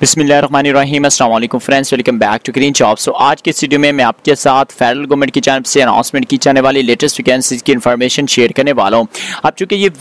बिस्मिल्लाहिर्रहमानिर्रहीम अस्सलाम वालेकुम friends, welcome back to Green Jobs. तो आज के इस वीडियो में मैं आपके साथ फेडरल गवर्नमेंट की जानब से अनाउंसमेंट की जाने वाली लेटेस्ट वैकेंसीज की इन्फॉर्मेशन शेयर करने वाला हूँ। अब चूँकि ये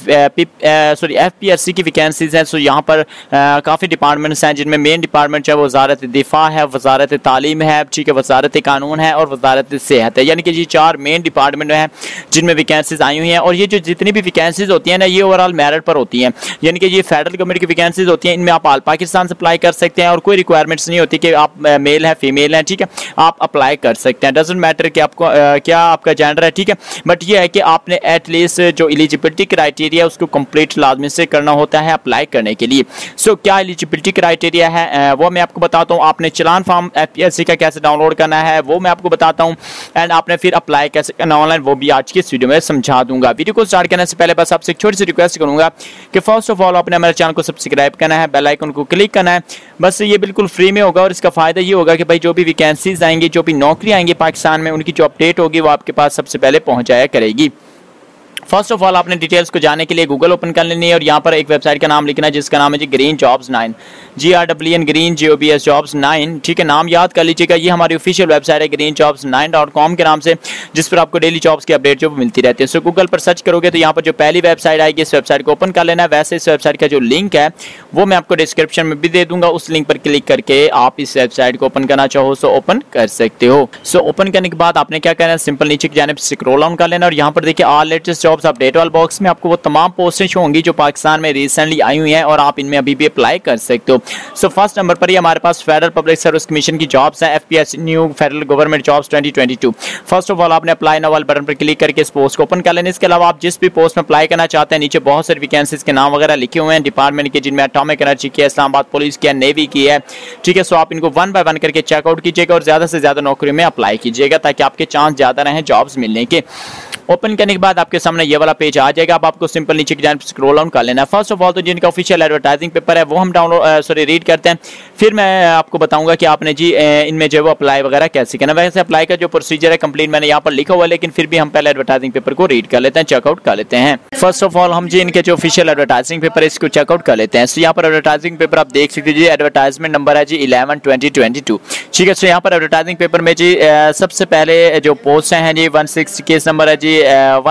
FPRC की वैकेंसीज हैं, सो यहाँ पर काफ़ी डिपार्टमेंट्स हैं जिनमें मेन डिपार्टमेंट जो है वजारत दिफा है, वजारत तालीम है, ठीक है, वजारत कानून है और वजारत सेहत है। यानी कि ये चार मेन डिपार्टमेंट हैं जिनमें वैकेंसीज आई हुई हैं। और ये जो जितनी भी वैकेंसीज होती हैं ना, ये ओवरऑल मेरिट पर होती हैं। यानी कि ये फेडरल गवर्नमेंट की वैकेंसीज होती हैं, इनमें आप ऑल पाकिस्तान से अप्लाई कर सकते हैं और कोई रिक्वायरमेंट्स नहीं होती कि आप मेल है फीमेल है, ठीक है, आप अप्लाई कर सकते हैं। डजंट मैटर कि आपको क्या आपका जेंडर है, ठीक है, बट ये है कि आपने एटलीस्ट जो एलिजिबिलिटी क्राइटेरिया उसको कंप्लीट लाजमी से करना होता है अप्लाई करने के लिए। सो क्या एलिजिबिलिटी क्राइटेरिया है वो मैं आपको बताता हूँ। आपने चलान फॉर्म FPRC का कैसे डाउनलोड करना है वो मैं आपको बताता हूँ, एंड आपने फिर अप्लाई कैसे करना ऑनलाइन वो भी आज की इस वीडियो में समझा दूंगा। वीडियो को स्टार्ट करने से पहले बस आपसे एक छोटी सी रिक्वेस्ट करूंगा कि फर्स्ट ऑफ ऑल आपने हमारे चैनल को सब्सक्राइब करना है, बेल आइकन को क्लिक करना है। बस ये बिल्कुल फ्री में होगा और इसका फ़ायदा ये होगा कि भाई जो भी वैकेंसीज आएंगी, जो भी नौकरी आएंगी पाकिस्तान में, उनकी जो अपडेट होगी वो आपके पास सबसे पहले पहुंच जाया करेगी। फर्स्ट ऑफ ऑल आपने डिटेल्स को जानने के लिए गूगल ओपन कर लेनी है और यहाँ पर एक वेबसाइट का नाम लिखना है जिसका नाम है जी Green Jobs 9, GREEN Green JOBS Jobs 9, ठीक है, नाम याद कर लीजिएगा। ये हमारी ऑफिशियल वेबसाइट है greenjobs9.com के नाम से, जिस पर आपको डेली जॉब्स की अपडेट जो मिलती रहती है। सो गूगल पर सर्च करोगे तो यहाँ पर जो पहली वेबसाइट आएगी इस वेबसाइट को ओपन कर लेना है। वैसे इस वेबसाइट का जो लिंक है वो मैं आपको डिस्क्रिप्शन में भी दे दूंगा, उस लिंक पर क्लिक करके आप इस वेबसाइट को ओपन करना चाहो सो ओपन कर सकते हो। सो ओपन करने के बाद आपने क्या करना है, सिंपल नीचे की जानिब स्क्रॉल डाउन कर लेना और यहाँ पर देखिए ऑल लेटेस्ट जॉब्स अपडेट वाले बॉक्स में आपको वो तमाम पोस्टें शो होंगी जो पाकिस्तान में रिसेंटली आई हुई हैं और आप इनमें अभी भी अप्लाई कर सकते हो। सो फर्स्ट नंबर पर ही हमारे पास फेडरल पब्लिक सर्विस कमीशन की जॉब्स हैं, FPRC new federal government jobs 2022। First of all आपने अप्लाई नाउ वाले बटन पर क्लिक करके इस पोस्ट को ओपन कर लेना। इसके अलावा आप जिस भी पोस्ट में अप्लाई करना चाहते हैं नीचे बहुत सारी वैकेंसीज के नाम वगैरह लिखे हुए हैं डिपार्टमेंट के, जिनमें एटॉमिक एनर्जी की है, इस्लामाबाद पुलिस की है, नेवी की है, ठीक है। सो आप इनको वन बाय वन करके चेकआउट कीजिएगा और ज्यादा से ज्यादा नौकरी में अप्लाई कीजिएगा ताकि आपके चांस ज्यादा रहें जॉब्स मिलने के। ओपन करने के बाद आपके सामने ये वाला पेज आ जाएगा। अब आपको सिंपल नीचे की जानिब स्क्रॉल डाउन कर लेना है। फर्स्ट ऑफ ऑल तो जिनका ऑफिशियल एडवर्टाइजिंग पेपर है वो हम रीड करते हैं, फिर मैं आपको बताऊंगा कि आपने जी इनमें जो वो अप्लाई वगैरह कैसे करना। वैसे अप्लाई का जो प्रोसीजर है कंप्लीट मैंने यहाँ पर लिखा हुआ है, लेकिन फिर भी हम पहले एडवर्टाइजिंग पेपर को रीड कर लेते हैं, चेकआउट कर लेते हैं। फर्स्ट ऑफ ऑल हम जी इनके जो ऑफिशियल एडवर्टाइजिंग पेपर है इसको चेकआउट कर लेते हैं। सो यहाँ पर एडवर्टाइजिंग पेपर आप देख सकते हैं, एडवर्टाइजमेंट नंबर है जी 11/2022, ठीक है। सो यहाँ पर एडवर्टाइजिंग पेपर में जी सबसे पहले जो पोस्ट हैं जी 160 केस नंबर है जी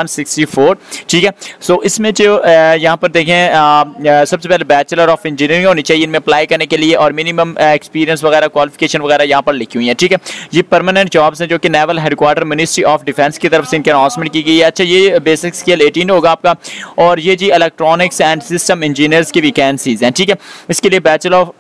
164, ठीक है। सो इसमें जो यहाँ पर देखें सबसे पहले बैचलर ऑफ इंजीनियरिंग होनी चाहिए इनमें अप्लाई करने के लिए और मिनिमम एक्सपीरियंस वगैरह क्वालिफिकेशन वगैरह यहाँ पर लिखी हुई है, ठीक है। ये परमानेंट जॉब्स हैं जो कि naval headquarter ministry of defence की तरफ से इनके अनाउंसमेंट की गई है। अच्छा, ये बेसिक स्किल 18 होगा आपका और ये जी इलेक्ट्रॉनिक्स एंड सिस्टम इंजीनियर्स की वैकेंसीज हैं, ठीक है। इसके लिए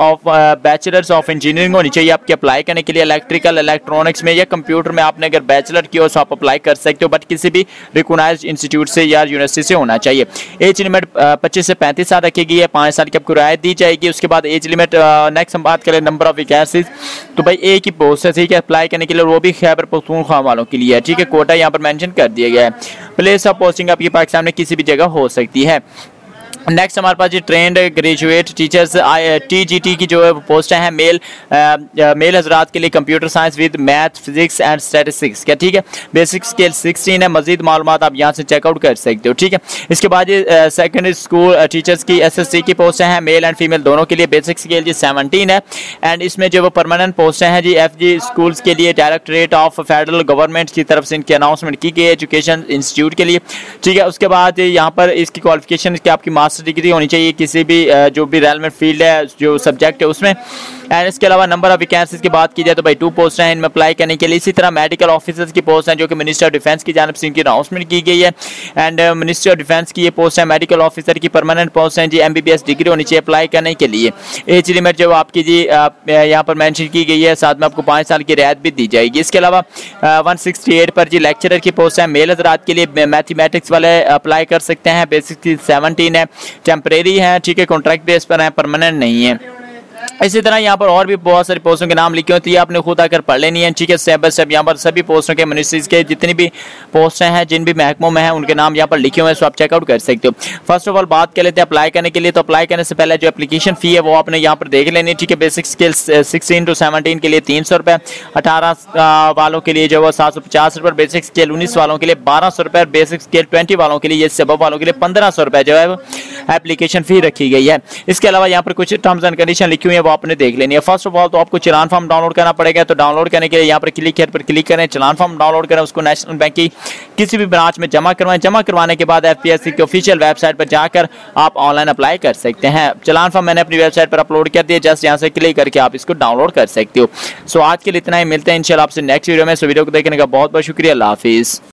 बैचलर्स ऑफ इंजीनियरिंग होनी चाहिए आपके अप्लाई करने के लिए। इलेक्ट्रिकल इलेक्ट्रॉनिक्स में या कंप्यूटर में आपने अगर बैचलर की हो तो आप अप्लाई कर सकते हो, बट किसी भी रिकॉग्नाइज्ड इंस्टीट्यूट से या यूनिवर्सिटी से होना चाहिए। एज लिमिट 25 से 35 साल रखी गई है, 5 साल की आपको रियायत दी जाएगी। उसके बाद एज लिमिट नेक्स्ट हम बात करें नंबर ऑफ वैकेंसीज, तो भाई एक ही पोस्ट है, ठीक है, अप्लाई करने के लिए, वो भी खैबर पख्तूनख्वा वालों के लिए है, ठीक है। कोटा यहाँ पर मेंशन कर दिया गया है। प्लेस ऑफ पोस्टिंग आपकी पाकिस्तान में किसी भी जगह हो सकती है। नेक्स्ट हमारे पास जी ट्रेंड ग्रेजुएट टीचर्स TGT की जो है पोस्ट है मेल हजरात के लिए computer science with math physics and statistics का, ठीक है। बेसिक स्केल 16 है। मजीद मालूमात आप यहाँ से चेकआउट कर सकते हो, ठीक है। इसके बाद ये सेकेंडरी स्कूल टीचर्स की SSC की पोस्ट हैं मेल एंड फीमेल दोनों के लिए, बेसिक स्केल जी 17 है। एंड इसमें जो वो परमानेंट पोस्ट हैं जी FG स्कूल्स के लिए डायरेक्टरेट ऑफ फेडरल गवर्नमेंट की तरफ से इनकी अनाउंसमेंट की गई है एजुकेशन इंस्टीट्यूट के लिए, ठीक है। उसके बाद यहाँ पर इसकी क्वालिफिकेशन की आपकी मास्टर डिग्री होनी चाहिए किसी भी जो भी रेलेवेंट फील्ड है जो सब्जेक्ट है उसमें। एंड इसके अलावा नंबर ऑफ वैकेंसीज की बात की जाए तो भाई 2 पोस्ट हैं इनमें अप्लाई करने के लिए। इसी तरह मेडिकल ऑफिसर्स की पोस्ट हैं जो कि मिनिस्टर ऑफ डिफेंस की जानिब से इनकी अनाउंसमेंट की गई है। एंड मिनिस्ट्री ऑफ डिफेंस की ये पोस्ट है मेडिकल ऑफिसर की परमानेंट पोस्ट हैं जी, MBBS डिग्री होनी चाहिए अप्लाई करने के लिए। एज लिमिट जो आपकी जी यहाँ पर मेंशन की गई है, साथ में आपको 5 साल की रियायत भी दी जाएगी। इसके अलावा 168 पर जी लेक्चरर की पोस्ट है मेल हजरात के लिए, मैथमेटिक्स वाले अप्लाई कर सकते हैं। बेसिक 17 है, टेम्परेरी है, ठीक है, कॉन्ट्रैक्ट बेस पर है, परमानेंट नहीं है। इसी तरह यहाँ पर और भी बहुत सारी पोस्टों के नाम लिखे होते हैं, आपने खुद आकर पढ़ लेनी है, ठीक है। स्टेप बाय स्टेप यहाँ पर सभी पोस्टों के मिनिस्ट्रीज के जितनी भी पोस्टें हैं जिन भी महकमों में हैं उनके नाम यहाँ पर लिखे हुए हैं, सो आप चेकआउट कर सकते हो। फर्स्ट ऑफ ऑल बात कर लेते हैं अप्लाई करने के लिए। तो अप्लाई करने से पहले जो एप्लीकेशन फी है वो आपने यहाँ पर देख लेनी है, ठीक है। बेसिक स्किल 16 to 17 के लिए 300 रुपये, 18 वालों के लिए जो है 750 रुपये, बेसिक स्किल 19 वालों के लिए 1200 रुपये, बेसिक स्किल 20 वालों के लिए, ये सबब वालों के लिए 1500 रुपये जो है एप्लीकेशन फी रखी गई है। इसके अलावा यहाँ पर कुछ टर्म्स एंड कंडीशन लिखी हुई है वो आपने देख लेनी है। फर्स्ट ऑफ ऑल तो आपको चलान फॉर्म डाउनलोड करना पड़ेगा। तो डाउनलोड करने के लिए यहाँ पर क्लिक पर क्लिक करें, चलान फॉर्म डाउनलोड करें, उसको नेशनल बैंक की किसी भी ब्रांच में जमा करवाएं। जमा करवाने के बाद FPSC की ऑफिशियल वेबसाइट पर जाकर आप ऑनलाइन अप्लाई कर सकते हैं। चलान फॉर्म मैंने अपनी वेबसाइट पर अपलोड कर दिया, जस्ट यहाँ से क्लिक करके आप इसको डाउनलोड कर सकते हो। सो आज के लिए इतना ही, मिलते हैं इंशाल्लाह आपसे नेक्स्ट वीडियो में। सो वीडियो को देखने का बहुत बहुत शुक्रिया। अल्लाह हाफिज़।